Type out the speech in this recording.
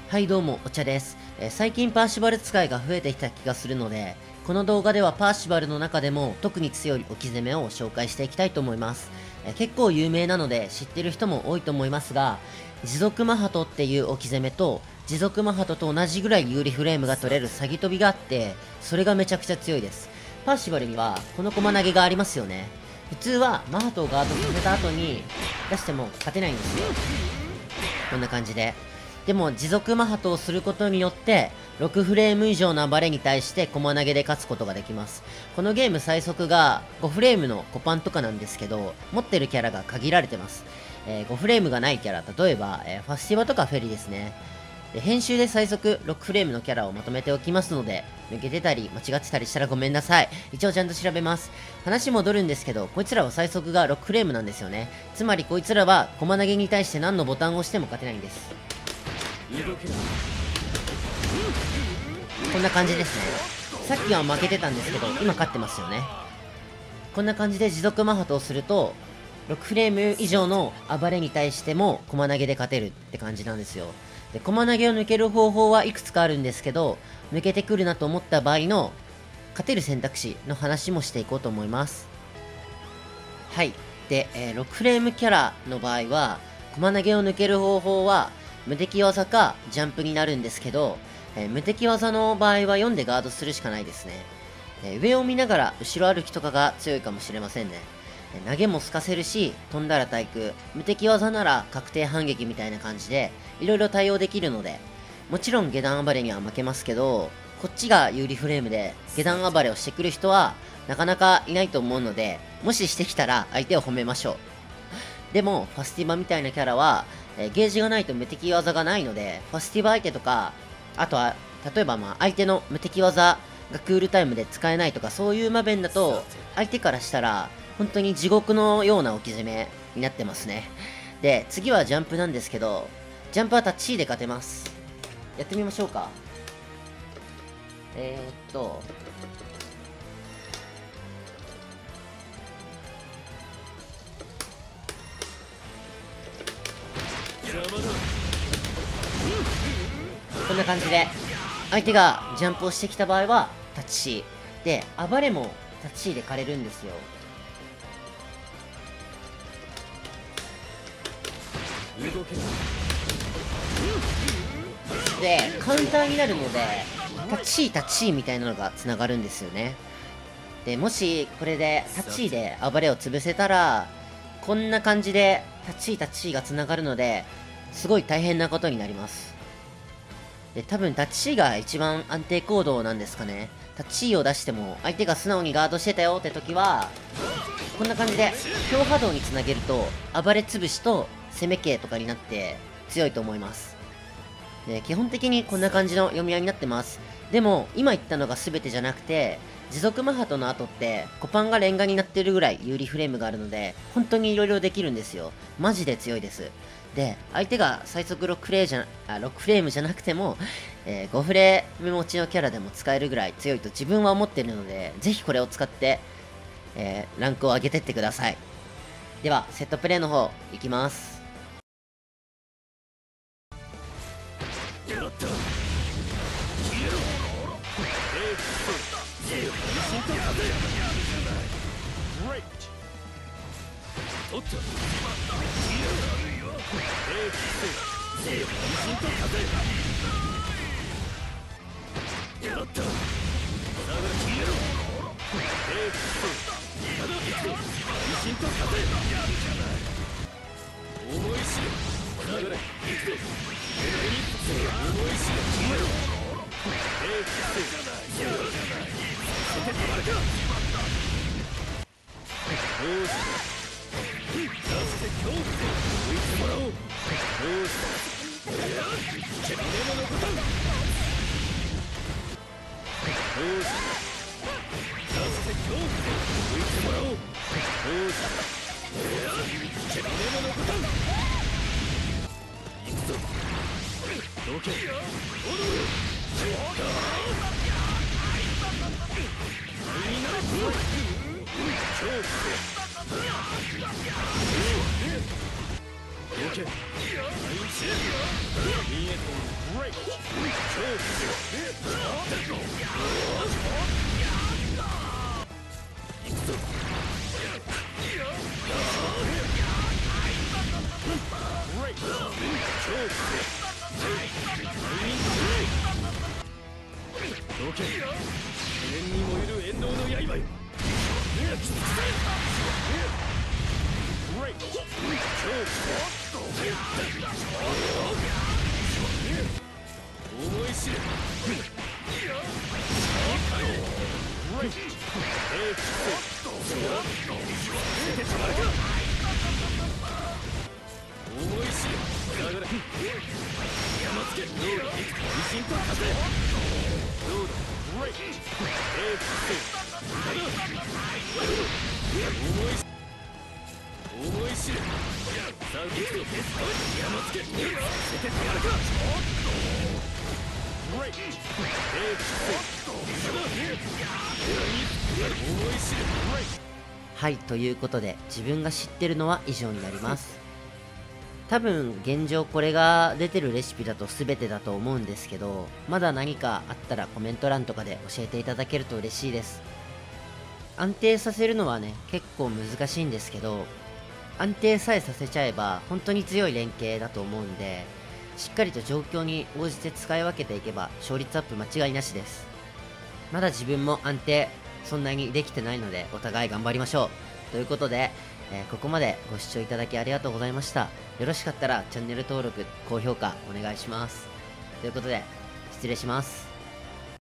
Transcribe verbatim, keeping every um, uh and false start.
はいどうも、お茶です。えー最近パーシバル使いが増えてきた気がするので、この動画ではパーシバルの中でも特に強い置き攻めを紹介していきたいと思います。えー結構有名なので知ってる人も多いと思いますが、持続マハトっていう置き攻めと、持続マハトと同じぐらい有利フレームが取れる詐欺飛びがあって、それがめちゃくちゃ強いです。パーシバルにはこの駒投げがありますよね。普通はマハトをガードさせた後に出しても勝てないんですよ。こんな感じで。でも持続マハトをすることによってろくフレーム以上の暴れに対して駒投げで勝つことができます。このゲーム最速がごフレームのコパンとかなんですけど、持ってるキャラが限られてます。えー、ごフレームがないキャラ、例えば、えー、ファスティバとかフェリですね。で編集で最速ろくフレームのキャラをまとめておきますので、抜けてたり間違ってたりしたらごめんなさい。一応ちゃんと調べます。話戻るんですけど、こいつらは最速がろくフレームなんですよね。つまりこいつらは駒投げに対して何のボタンを押しても勝てないんです。こんな感じですね。さっきは負けてたんですけど今勝ってますよね。こんな感じで持続マハトをするとろくフレーム以上の暴れに対しても駒投げで勝てるって感じなんですよ。で駒投げを抜ける方法はいくつかあるんですけど、抜けてくるなと思った場合の勝てる選択肢の話もしていこうと思います。はい。で、えーろくフレームキャラの場合は駒投げを抜ける方法は無敵技かジャンプになるんですけど、えー無敵技の場合は読んでガードするしかないですね。えー上を見ながら後ろ歩きとかが強いかもしれませんね。えー投げも透かせるし、飛んだら対空、無敵技なら確定反撃みたいな感じで、いろいろ対応できるので、もちろん下段暴れには負けますけど、こっちが有利フレームで下段暴れをしてくる人はなかなかいないと思うので、もししてきたら相手を褒めましょう。でも、ファスティバみたいなキャラは、えーゲージがないと無敵技がないので、ファスティバ相手とか、あとは、例えばまあ相手の無敵技がクールタイムで使えないとか、そういう場面だと、相手からしたら、本当に地獄のような置き攻めになってますね。で、次はジャンプなんですけど、ジャンプはタッチ E で勝てます。やってみましょうか。えー、っと、こんな感じで相手がジャンプをしてきた場合はタッチ C で、暴れもタッチ C で枯れるんですよ。でカウンターになるのでタッチ C タッチ C みたいなのがつながるんですよね。でもしこれでタッチ C で暴れを潰せたら、こんな感じでタッチ C タッチ C がつながるので、すごい大変なことになります。で多分タッチ C が一番安定行動なんですかね。タッチ C を出しても相手が素直にガードしてたよって時はこんな感じで強波動につなげると暴れ潰しと攻め系とかになって強いと思います。で基本的にこんな感じの読み合いになってます。でも今言ったのが全てじゃなくて、持続マハトの後ってコパンがレンガになってるぐらい有利フレームがあるので、本当に色々できるんですよ。マジで強いです。で相手が最速ろくフレーじゃあろくフレームじゃなくても、えー、ごフレーム持ちのキャラでも使えるぐらい強いと自分は思ってるので、ぜひこれを使って、えー、ランクを上げてってください。ではセットプレーの方いきます。 どけ、無念に燃える遠藤の刃よ。思い知れ。思い知れ。流れ。山付け。ロード。維新と風。ロード。ブレイク。エーフ。思い知れ。思い知れ。さあ、行くぞ。山付け。捨ててやるか。ブレイク。エーフ。思い知れ。ブレイク。 はい、ということで自分が知ってるのは以上になります。多分現状これが出てるレシピだと全てだと思うんですけど、まだ何かあったらコメント欄とかで教えていただけると嬉しいです。安定させるのはね結構難しいんですけど、安定さえさせちゃえば本当に強い連携だと思うんで、しっかりと状況に応じて使い分けていけば勝率アップ間違いなしです。まだ自分も安定そんなにできてないのでお互い頑張りましょうということで、えーここまでご視聴いただきありがとうございました。よろしかったらチャンネル登録高評価お願いします。ということで失礼します。